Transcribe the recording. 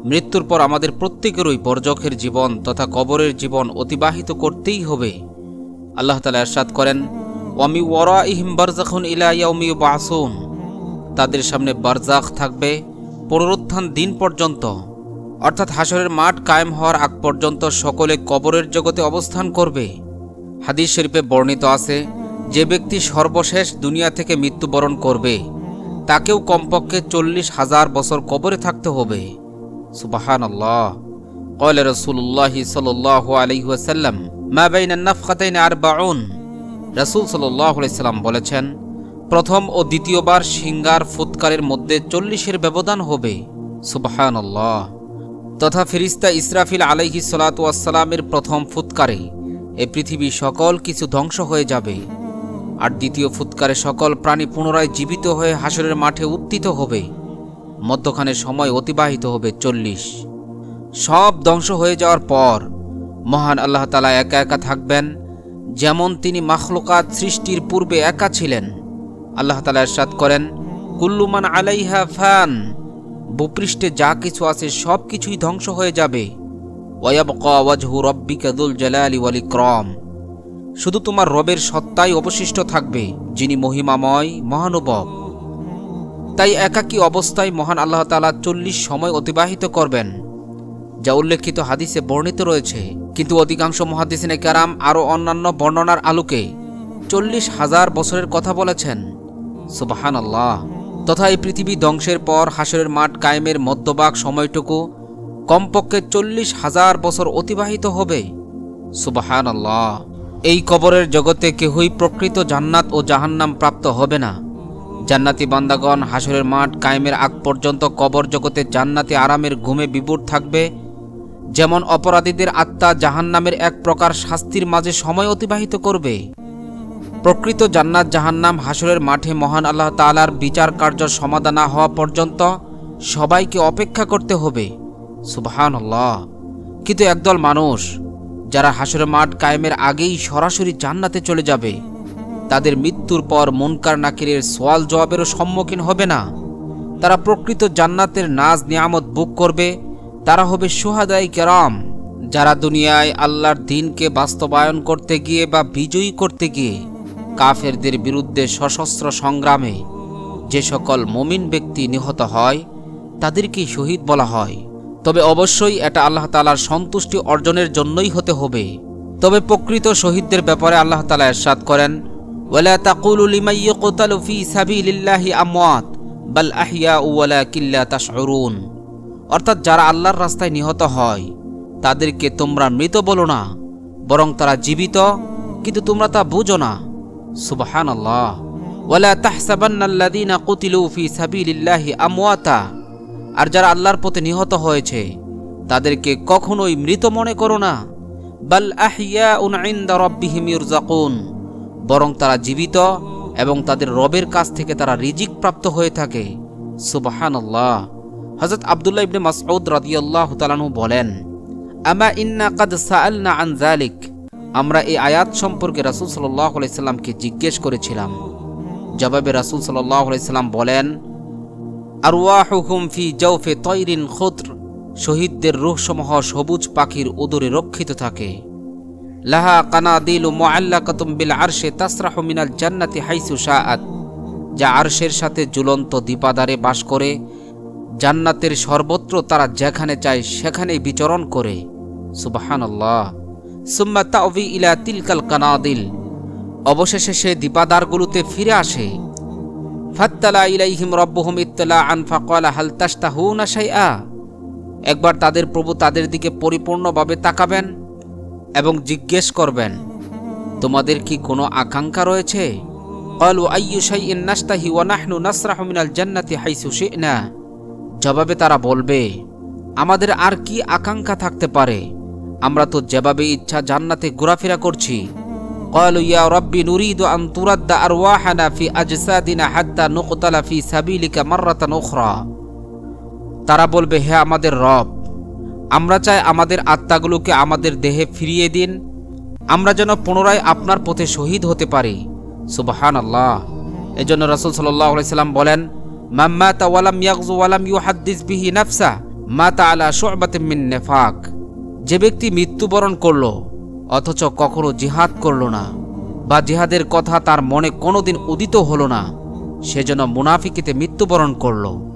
মৃত্যুর পর আমাদের প্রত্যেকেরই বরজখের জীবন তথা কবরের জীবন অতিবাহিত করতেই হবে। আল্লাহ তাআলা ইরশাদ করেন, ওয়ামি ওয়ারাইহিম বারযাখুন ইলা ইয়াউমি ইউবআসুন, তাদের সামনে বারজাখ থাকবে পুনরুত্থান দিন পর্যন্ত, অর্থাৎ হাসরের মাঠ কায়েম হওয়ার আগ পর্যন্ত সকলে কবরের জগতে অবস্থান করবে। হাদিস শরীফে বর্ণিত আছে, যে ব্যক্তি সর্বশেষ দুনিয়া থেকে মৃত্যুবরণ করবে তাকেও কমপক্ষে 40,000 বছর কবরে থাকতে হবে। সুবহানাল্লাহ। ক্বালা রাসূলুল্লাহ সাল্লাল্লাহু আলাইহি ওয়াসাল্লাম, মা বাইনা নাফখাতাইন 40। রাসূল সাল্লাল্লাহু আলাইহি সাল্লাম বলেছেন, প্রথম ও দ্বিতীয়বার সিঙ্গার ফুৎকারের মধ্যে 40-এর ব্যবধান হবে। সুবহানাল্লাহ। তথা ফেরেশতা ইসরাফিল আলাইহিস সালাতু ওয়াস সালামের প্রথম ফুৎকারে এই পৃথিবী সকল কিছু ধ্বংস হয়ে যাবে, আর দ্বিতীয় ফুৎকারে সকল প্রাণী পুনরায় জীবিত হয়ে হাসরের মাঠে উত্থিত হবে। মধ্যখানে সময় অতিবাহিত হবে 40। সব ধ্বংস হয়ে যাওয়ার পর মহান আল্লাহ তাআলা একা একা থাকবেন, যেমন তিনি মাখলুকাত সৃষ্টির পূর্বে একা ছিলেন। আল্লাহ তাআলা ইরশাদ করেন, কুল্লু মান আলাইহা ফান, ভূপৃষ্ঠে যা কিছু আছে সব কিছুই ধ্বংস হয়ে যাবে। ওয়ায়াবকা ওয়াজহু রাব্বিকা যুল জালালি ওয়াল ইকরাম, শুধু তোমার রবের সত্তাই অবশিষ্ট থাকবে, যিনি মহিমাময় মহানুভব। তাই একাকী অবস্থায় মহান আল্লাহ তাআলা 40 সময় অতিবাহিত করবেন, যা উল্লেখিত হাদিসে বর্ণিত রয়েছে। কিন্তু অধিকাংশ মুহাদ্দিসিনে কেরাম আরও অন্যান্য বর্ণনার আলোকে 40,000 বছরের কথা বলেছেন। সুবহানাল্লাহ। তথা এই পৃথিবী ধ্বংসের পর হাসরের মাঠ কায়েমের মধ্যভাগ সময়টুকু কমপক্ষে 40,000 বছর অতিবাহিত হবে। সুবহানাল্লাহ। এই কবরের জগতে কেহই প্রকৃত জান্নাত ও জাহান্নাম প্রাপ্ত হবে না। জান্নাতি বান্দাগণ হাসরের মাঠ কায়েমের আগ পর্যন্ত কবর জগতে জান্নাতি আরামের ঘুমে বিভোর থাকবে, যেমন অপরাধীদের আত্মা জাহান্নামের এক প্রকার শাস্তির মাঝে সময় অতিবাহিত করবে। প্রকৃত জান্নাত জাহান্নাম হাসরের মাঠে মহান আল্লাহ তাআলার বিচার কার্য সমাধান না হওয়া পর্যন্ত সবাইকে অপেক্ষা করতে হবে। সুবহানাল্লাহ। কিন্তু একদল মানুষ যারা হাসরের মাঠ কায়েমের আগেই সরাসরি জান্নাতে চলে যাবে, তাদের মৃত্যুর পর মুনকার নাকিরের সওয়াল জবাবেরও সম্মুখীন হবে না। তারা প্রকৃত জান্নাতের নাজ নিয়ামত ভোগ করবে। তারা হবে শুহাদায়ে কেরাম, যারা দুনিয়ায় আল্লাহর দ্বীনকে বাস্তবায়ন করতে গিয়ে বা বিজয়ী করতে গিয়ে কাফেরদের বিরুদ্ধে সশস্ত্র সংগ্রামে যে সকল মুমিন ব্যক্তি নিহত হয় তাদেরকেই শহীদ বলা হয়। তবে অবশ্যই এটা আল্লাহ তাআলার সন্তুষ্টি অর্জনের জন্যই হতে হবে। তবে প্রকৃত শহীদদের ব্যাপারে আল্লাহ তাআলা ইরশাদ করেন, ওয়ালা তাকুলু লিমান ইয়ুকতালু ফি সাবিলিল্লাহি আমওয়াত বাল আহইয়াউ ওয়ালাকিন লা তাশউরুন, অর্থাৎ যারা আল্লাহর রাস্তায় নিহত হয় তাদেরকে তোমরা মৃত বলো না, বরং তারা জীবিত, কিন্তু তোমরা তা বুঝো না। সুবহানাল্লাহ। ওয়ালা তাহসাবান্নাল্লাযীনা কুতিলু ফি সাবিলিল্লাহি আমওয়াতা, আর যারা আল্লাহর পথে নিহত হয়েছে তাদেরকে কখনোই মৃত মনে করো না। বাল আহইয়াউন ইনদা রাব্বিহিম ইরযাকুন, বরং তারা জীবিত এবং তাদের রবের কাছ থেকে তারা রিজিক প্রাপ্ত হয়ে থাকে। সুবহানাল্লাহ। হযরত আব্দুল্লাহ ইবনে মাসউদ রাদিয়াল্লাহু তাআলা আনহু বলেন, আমা ইন্না কাদ সাআলনা আন যালিক, আমরা এই আয়াত সম্পর্কে রাসূল সাল্লাল্লাহু আলাইহি সাল্লামকে জিজ্ঞেস করেছিলাম। জবাবে রাসূল সাল্লাল্লাহু আলাইহি সাল্লাম বলেন, আরওয়াহুহুম ফি জাওফি তায়রিন খুদ্র, শহীদদের রূহসমূহ সবুজ পাখির উদরে রক্ষিত থাকে। লাহা কানাদিলু মুআল্লাকাতুম বিল আরশি তাসরাহু মিনাল জান্নাতি হাইসু শাআত, যা আরশের সাথে ঝুলন্ত দীপাধারে বাস করে, জান্নাতের সর্বত্র তারা যেখানে চায় সেখানেই বিচরণ করে। সুবহানাল্লাহ। সুম্মা তাওয়ি ইলা তিলকাল কানাদিল, অবশেষে সে দীপাধারগুলোতে ফিরে আসে। ফাত্তালা ইলাইহিম রাব্বুহুম ইত্তিলাআন ফাকালা হাল তাশতাহুনা শাইআ, একবার তাদের প্রভু তাদের দিকে পরিপূর্ণভাবে তাকাবেন এবং জিজ্ঞেস করবেন, তোমাদের কি কোনো আকাঙ্ক্ষা রয়েছে? ক্বালু আইয়ু শাইইন নাশতাহি ওয়া নাহনু নাসরাহু মিনাল জান্নাতি হাইসু শি'না, জবাবে তারা বলবে, আমাদের আর কি আকাঙ্ক্ষা থাকতে পারে, আমরা তো যেভাবে ইচ্ছা জান্নাতে ঘোরাফেরা করছি। ক্বালু ইয়া রাব্বি নুরিদু আন তুরাদ্দা আরওয়াহানা ফি আজসাদিনা হাত্তা নুকতালা ফি সাবিলিকা মাররাতান উখরা, তারা বলবে, হে আমাদের রব, আমরা চাই আমাদের আত্মাগুলোকে আমাদের দেহে ফিরিয়ে দিন, আমরা যেন পুনরায় আপনার পথে শহীদ হতে পারি। সুবহানাল্লাহ। এজন্য রাসূল সাল্লাল্লাহু আলাইহি সাল্লাম বলেন, মান মাতা ওয়া লাম ইয়াগযু ওয়া লাম ইউহাদ্দিস বিহি নাফসা মাতা আলা শু'বাতিন মিন নিফাক, যে ব্যক্তি মৃত্যুবরণ করল অথচ কখনো জিহাদ করল না বা জিহাদের কথা তার মনে কোনোদিন উদিত হলো না, সেজন্য মুনাফিকিতে মৃত্যুবরণ করল।